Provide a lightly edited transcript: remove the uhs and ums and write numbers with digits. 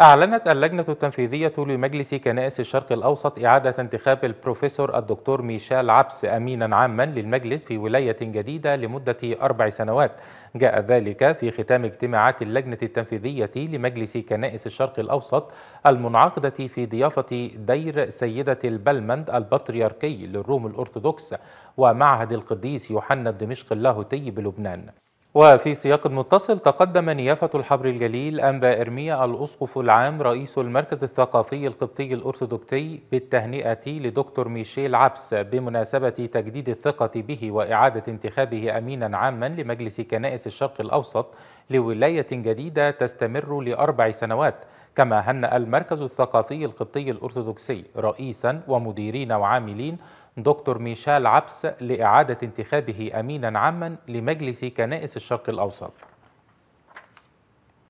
أعلنت اللجنة التنفيذية لمجلس كنائس الشرق الأوسط إعادة انتخاب البروفيسور الدكتور ميشيل عبس أمينا عاما للمجلس في ولاية جديدة لمدة 4 سنوات. جاء ذلك في ختام اجتماعات اللجنة التنفيذية لمجلس كنائس الشرق الأوسط المنعقدة في ضيافة دير سيدة البلمند البطريركي للروم الأرثوذكس ومعهد القديس يوحنا الدمشق اللاهوتي بلبنان. وفي سياق متصل تقدم نيافة الحبر الجليل أنبا إرميا الأسقف العام رئيس المركز الثقافي القبطي الأرثوذكسي بالتهنئة لدكتور ميشيل عبس بمناسبة تجديد الثقة به وإعادة انتخابه أمينا عاما لمجلس كنائس الشرق الأوسط لولاية جديدة تستمر ل4 سنوات. كما هنأ المركز الثقافي القبطي الأرثوذكسي رئيسا ومديرين وعاملين دكتور ميشيل عبس لإعادة انتخابه أمينا عاما لمجلس كنائس الشرق الأوسط.